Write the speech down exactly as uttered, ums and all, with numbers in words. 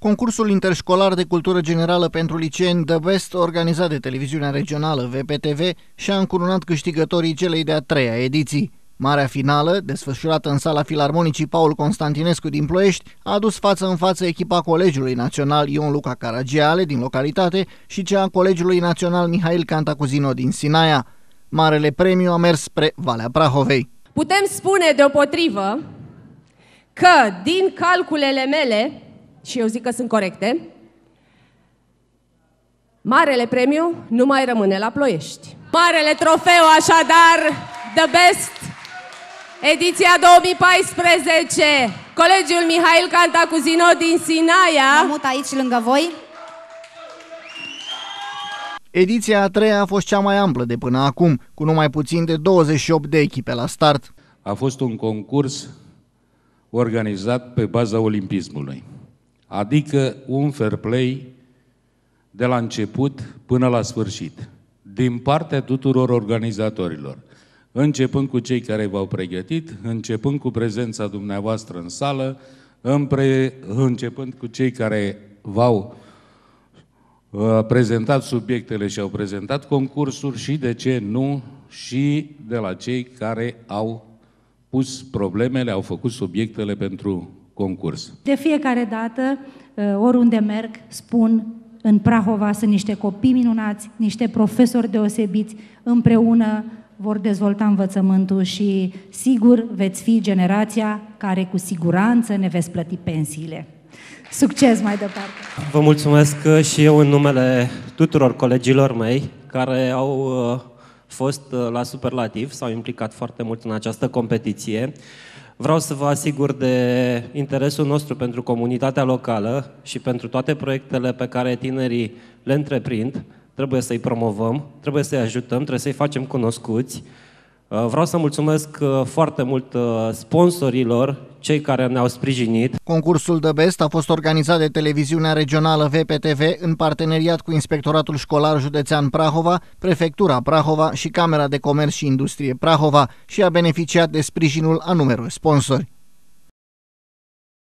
Concursul interșcolar de cultură generală pentru liceeni The Best, organizat de televiziunea regională V P T V, și-a încununat câștigătorii celei de-a treia ediții. Marea finală, desfășurată în sala Filarmonicii Paul Constantinescu din Ploiești, a adus față în față echipa Colegiului Național Ion Luca Caragiale din localitate și cea a Colegiului Național Mihail Cantacuzino din Sinaia. Marele premiu a mers spre Valea Prahovei. Putem spune deopotrivă că din calculele mele, și eu zic că sunt corecte, marele premiu nu mai rămâne la Ploiești. Marele trofeu, așadar, The Best, ediția două mii paisprezece, Colegiul Mihail Cantacuzino din Sinaia. Mă mut aici lângă voi. Ediția a treia a fost cea mai amplă de până acum, cu numai puțin de douăzeci și opt de echipe la start. A fost un concurs organizat pe baza olimpismului, adică un fair play de la început până la sfârșit, din partea tuturor organizatorilor, începând cu cei care v-au pregătit, începând cu prezența dumneavoastră în sală, împre, începând cu cei care v-au uh, prezentat subiectele și au prezentat concursuri și, de ce nu, și de la cei care au pus problemele, au făcut subiectele pentru concurs. De fiecare dată, oriunde merg, spun, în Prahova sunt niște copii minunați, niște profesori deosebiți, împreună vor dezvolta învățământul și sigur veți fi generația care cu siguranță ne veți plăti pensiile. Succes mai departe! Vă mulțumesc și eu în numele tuturor colegilor mei care au fost la superlativ, s-au implicat foarte mult în această competiție. Vreau să vă asigur de interesul nostru pentru comunitatea locală și pentru toate proiectele pe care tinerii le întreprind. Trebuie să-i promovăm, trebuie să-i ajutăm, trebuie să-i facem cunoscuți. Vreau să mulțumesc foarte mult sponsorilor, cei care ne-au sprijinit. Concursul The Best a fost organizat de televiziunea regională V P T V în parteneriat cu Inspectoratul Școlar Județean Prahova, Prefectura Prahova și Camera de Comerț și Industrie Prahova și a beneficiat de sprijinul a numeroși sponsori.